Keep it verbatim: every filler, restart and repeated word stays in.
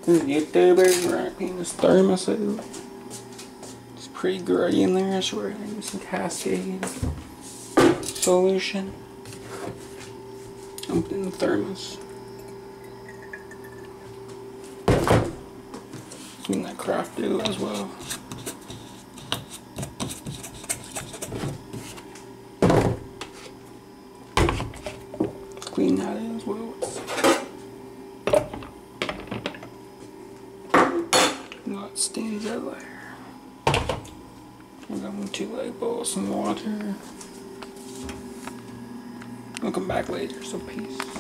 YouTuber wrapping this thermos out. It's pretty gray in there, so we're gonna use some Cascade solution. Open the thermos. Clean that craft do as well. Clean that as well. Not stains out there. We're going to like boil some water. I'll come back later, so peace.